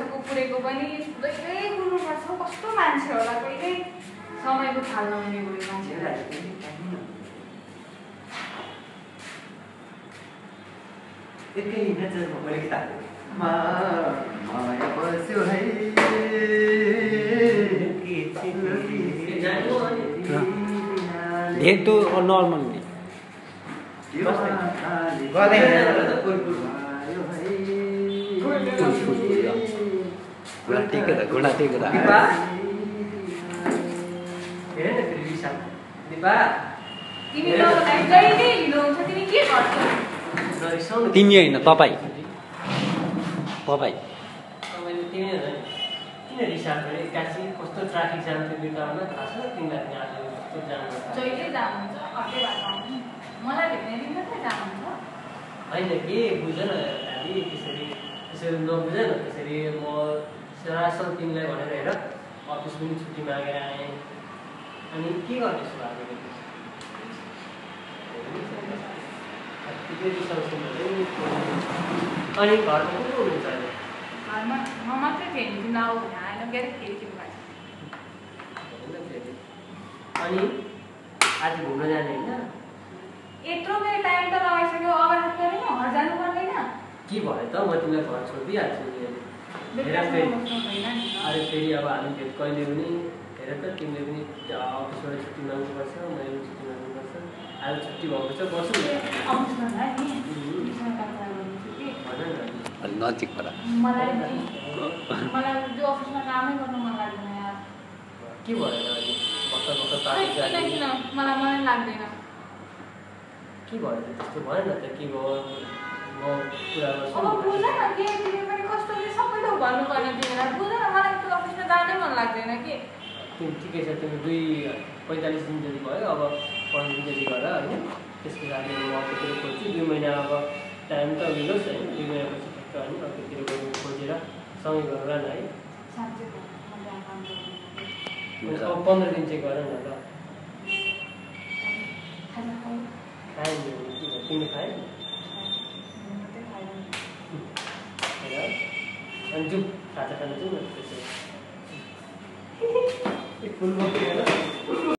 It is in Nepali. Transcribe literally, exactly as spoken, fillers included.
कुकुरेको पनि जहिले कुर्नुपर्छ कस्तो मान्छे होला कहिले समयको थाल नहुने बुढी मान्छे एकै नजरमा मैले के ताको माया बस्यो है धेर तो नर्मल नि घुँडा टेकेर घुँडा टेकेर तिमी जहिले हिँड्नुहुन्छ तिमी के गर्छौ तिमी होइन तपाईँ तपाईँ तपाईँले तिमी किन रिसार्च गरे एक्कासी कस्तो ट्राफिक जाम थियो बिटाउन थाहा छ तिमीलाई आज कस्तो जाम जहिले जानुहुन्छ अर्कै बाटो आउनु मलाई भेट्ने दिन मात्रै जानुहुन्छ होइन के बुझ न दादी त्यसरी त्यसरी नबुझ न त्यसरी म सरासर तिमीलाई भनेर हेर अफिस पनि छुट्टी मागेर आएँ अनि के गर्दैछु आज अनि घरमा को को हुनुहुन्छ अहिले घरमा म मात्रै थिएँ नि तिमीलाई आऊ भने आएन के अरे फेरि तिमी अनि आज घुम्न जाने होइन यत्रो मेरो टाइम त लगाइसक्यो अब रात परेन घर जानु पर्दैन के भयो त म तिमीलाई घर छोडिदिइहाल्छु नि अरे फेरि अब हामी भेट कहिले पनि हेर त तिमीले पनि अफिसबाट छुट्टी माग्नुपर्छ मैले पनि छुट्टी माग्नुपर्छ आज छुट्टी भएको छ बसौँ नजिक परा मलाई मलाई त्यो अफिसमा कामै गर्न मन लाग्दैन यार के भयो त अहिले भर्खर भर्खर पार्टी किन किन मलाई मलाई लाग्दैन के भयो त त्यस्तो भयो न त के भयो म कुरा गर्छु अब बुझ न के तिमी पनि कस्तोले सबैले भन्नुपर्ने तिमीलाई बुझ न मलाई त्यो अफिसमा जानै मन लाग्दैन के तिमी ठिकै छ तिमी दुई पैँतालिस दिन जति भयो अब पन्ध्र दिन जति गर होइन त्यसको लागि म अर्कोतिर खोज्छु दुई महिना अब टाइम त मिलोस् होइन दुई महिनापछि ठिक्क होइन अर्कोतिर गएर खोजेर सँगै गरौँला न है अब पन्ध्र दिन चाहिँ गर न ल खाएँ नि तिमीले खाएँ अनि जाउँ खाजा खानु जाउँ न त्यसो फुल बोकेर